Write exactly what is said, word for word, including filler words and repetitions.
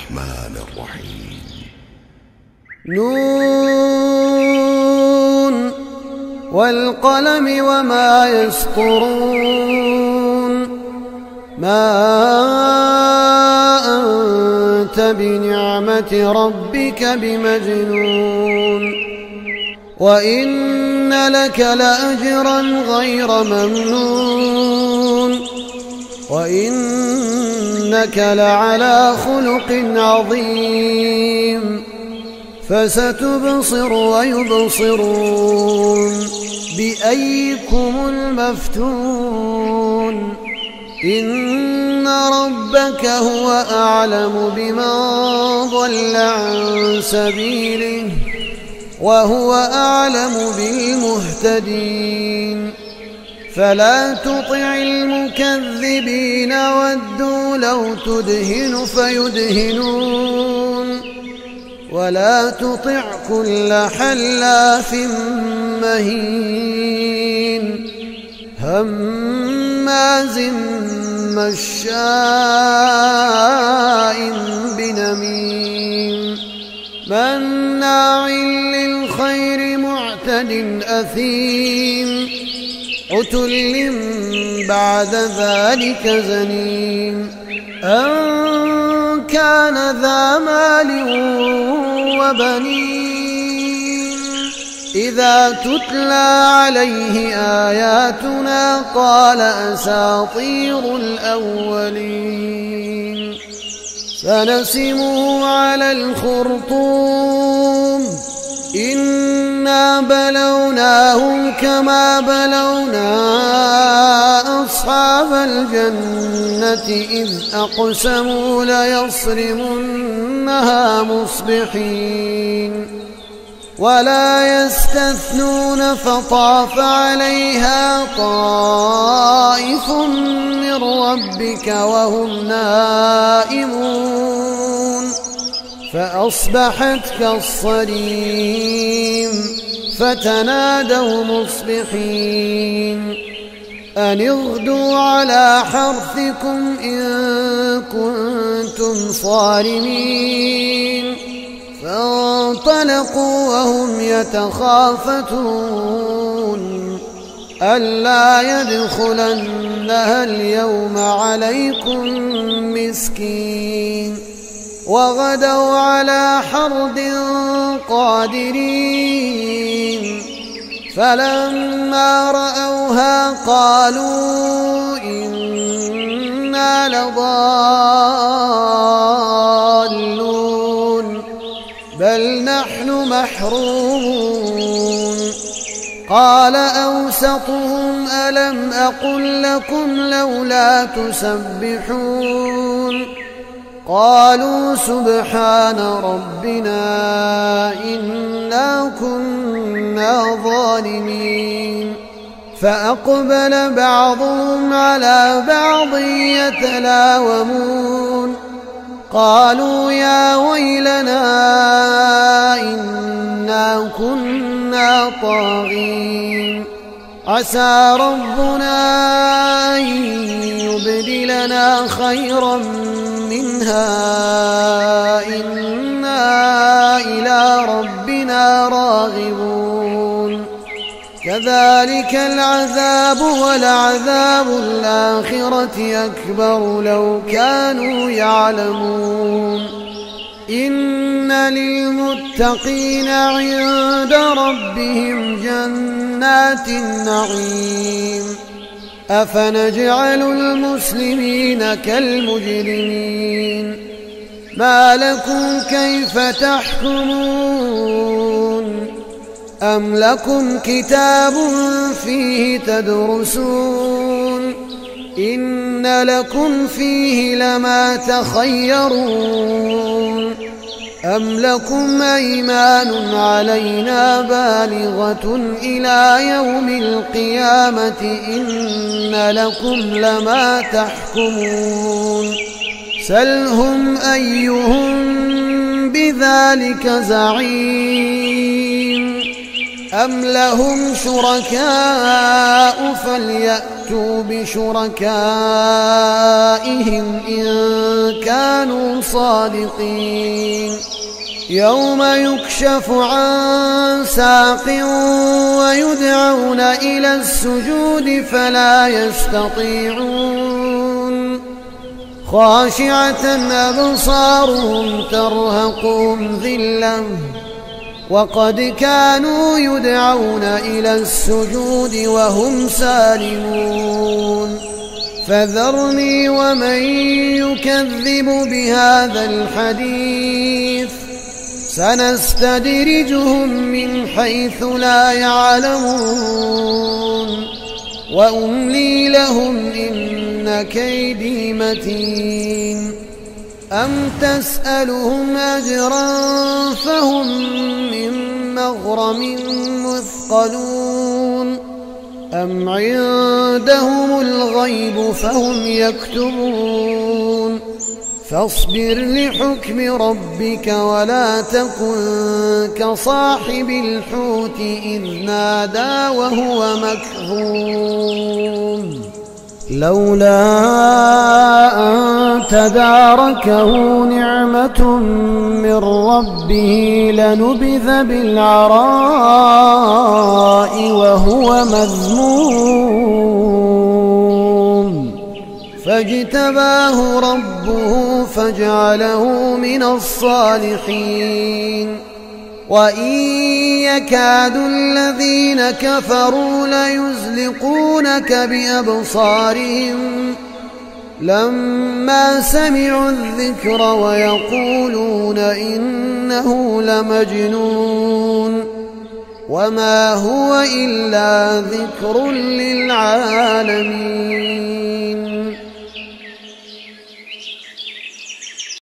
الرحمن الرحيم. نون والقلم وما يسطرون ما أنت بنعمة ربك بمجنون وإن لك لأجرا غير ممنون وإنك لعلى خلق عظيم فستبصر ويبصرون بأيكم المفتون إن ربك هو أعلم بمن ضل عن سبيله وهو أعلم بالمهتدين فلا تطع المكذبين ودوا لو تدهن فيدهنون ولا تطع كل حلاف مهين هماز مشاء بنميم مناع للخير معتد أثيم عتل بعد ذلك زنيم أن كان ذا مال وبنين إذا تتلى عليه آياتنا قال أساطير الأولين سنسمه على الخرطوم إنا بلوناهم كما بلونا أصحاب الجنة إذ أقسموا ليصرمنها مصبحين ولا يستثنون فطاف عليها طائف من ربك وهم نائمون فأصبحت كالصريم فتنادوا مصبحين أن اغدوا على حرثكم إن كنتم صارمين فانطلقوا وهم يتخافتون ألا يدخلنها اليوم عليكم مسكين وغدوا على حرد قادرين فلما رأوها قالوا إنا لضالون بل نحن محرومون قال أوسطهم ألم أقل لكم لولا تسبحون قالوا سبحان ربنا إنا كنا ظالمين فأقبل بعضهم على بعض يتلاومون قالوا يا ويلنا إنا كنا طاغين عسى ربنا أن يبدلنا خيرا منها إنا إلى ربنا راغبون كذلك العذاب ولعذاب الآخرة أكبر لو كانوا يعلمون إن للمتقين عند ربهم جنات النعيم أفنجعل المسلمين كالمجرمين ما لكم كيف تحكمون أم لكم كتاب فيه تدرسون إن لكم فيه لما تخيرون أم لكم أيمان علينا بالغة إلى يوم القيامة إن لكم لما تحكمون سلهم أيهم بذلك زعيم أم لهم شركاء فليأتوا فليأتوا بشركائهم إن كانوا صادقين يوم يكشف عن ساق ويدعون إلى السجود فلا يستطيعون خاشعة أبصارهم ترهقهم ذلة وقد كانوا يدعون إلى السجود وهم سالمون فذرني ومن يكذب بهذا الحديث سنستدرجهم من حيث لا يعلمون وأملي لهم إن كيدي متين أم تسألهم أجرا فهم من مغرم مثقلون أم عندهم الغيب فهم يكتبون فاصبر لحكم ربك ولا تكن كصاحب الحوت إذ نادى وهو مكظوم لولا أن تداركه نعمة من ربه لنبذ بالعراء وهو مذموم فاجتباه ربه فجعله من الصالحين وإن يكاد الذين كفروا ليزلقونك بأبصارهم لما سمعوا الذكر ويقولون إنه لمجنون وما هو إلا ذكر للعالمين.